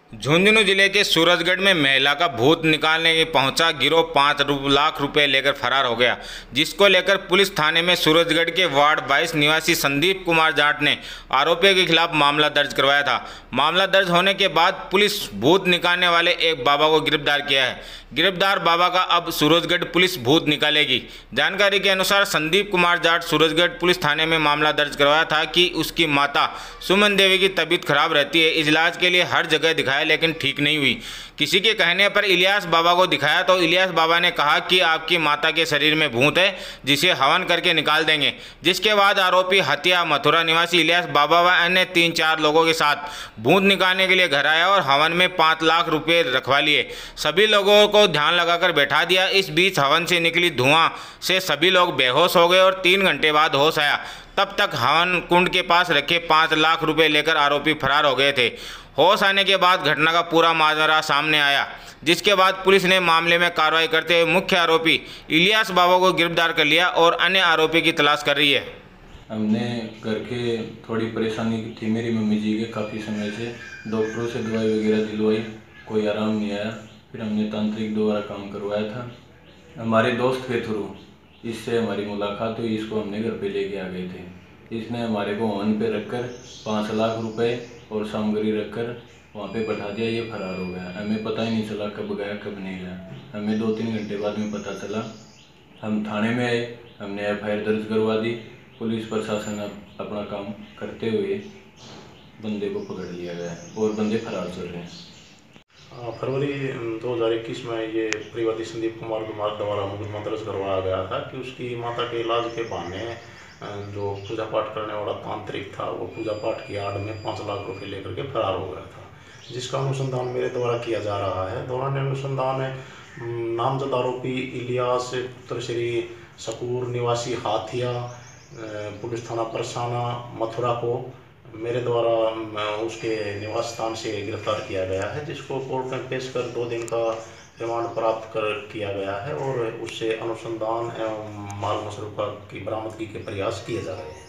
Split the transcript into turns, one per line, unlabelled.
झुंझुनू जिले के सूरजगढ़ में महिला का भूत निकालने पहुंचा गिरोह 5 लाख रुपए लेकर फरार हो गया, जिसको लेकर पुलिस थाने में सूरजगढ़ के वार्ड 22 निवासी संदीप कुमार जाट ने आरोपियों के खिलाफ मामला दर्ज करवाया था। मामला दर्ज होने के बाद पुलिस भूत निकालने वाले एक बाबा को गिरफ्तार किया है। गिरफ्तार बाबा का अब सूरजगढ़ पुलिस भूत निकालेगी। जानकारी के अनुसार संदीप कुमार जाट सूरजगढ़ पुलिस थाने में मामला दर्ज करवाया था कि उसकी माता सुमन देवी की तबीयत खराब रहती है। इलाज के लिए हर जगह दिखाया लेकिन ठीक नहीं हुई। किसी के कहने पर इलियास बाबा को दिखाया तो इलियास बाबा ने कहा कि आपकी माता के शरीर में भूत है, जिसे हवन करके निकाल देंगे। जिसके बाद आरोपी हत्या मथुरा निवासी इलियास बाबा व अन्य 3-4 लोगों के साथ भूत निकालने के लिए घर आया और हवन में 5 लाख रुपए रखवा लिए। सभी लोगों को ध्यान लगाकर बैठा दिया। इस बीच हवन से निकली धुआं से सभी लोग बेहोश हो गए और 3 घंटे बाद होश आया। तब तक हवन कुंड के पास रखे 5 लाख रुपए लेकर आरोपी फरार हो गए थे। होश आने के बाद घटना का पूरा माजरा सामने आया, जिसके बाद पुलिस ने मामले में कार्रवाई करते हुए मुख्य आरोपी इलियास बाबा को गिरफ्तार कर लिया और अन्य आरोपी की तलाश कर रही है।
हमने घर के थोड़ी परेशानी थी मेरी मम्मी जी के, काफ़ी समय से डॉक्टरों से दवाई वगैरह दिलवाई, कोई आराम नहीं आया। फिर हमने तांत्रिक द्वारा काम करवाया था हमारे दोस्त के थ्रू। इससे हमारी मुलाकात हुई, इसको हमने घर पे लेके आ गए थे। इसने हमारे को हवन पे रखकर 5 लाख रुपए और सामग्री रखकर वहाँ पे बैठा दिया। ये फरार हो गया। हमें पता ही नहीं चला कब गया कब नहीं गया। हमें 2-3 घंटे बाद में पता चला। हम थाने में आए, हमने FIR दर्ज करवा दी। पुलिस प्रशासन अपना काम करते हुए बंदे को पकड़ लिया गया और बंदे फरार चल रहे हैं।
फरवरी 2021 में ये परिवादी संदीप कुमार द्वारा मुकदमा दर्ज करवाया गया था कि उसकी माता के इलाज के बहाने जो पूजा पाठ करने वाला तांत्रिक था वो पूजा पाठ की आड़ में 5 लाख रुपए लेकर के फरार हो गया था, जिसका अनुसंधान मेरे द्वारा किया जा रहा है। दौरान अनुसंधान नामजद आरोपी इलियास पुत्र श्री सकूर निवासी हाथिया पुलिस थाना परसाना मथुरा को मेरे द्वारा उसके निवास स्थान से गिरफ्तार किया गया है, जिसको कोर्ट में पेश कर 2 दिन का रिमांड प्राप्त किया गया है और उससे अनुसंधान एवं माल मसरूफा की बरामदगी के प्रयास किए जा रहे हैं।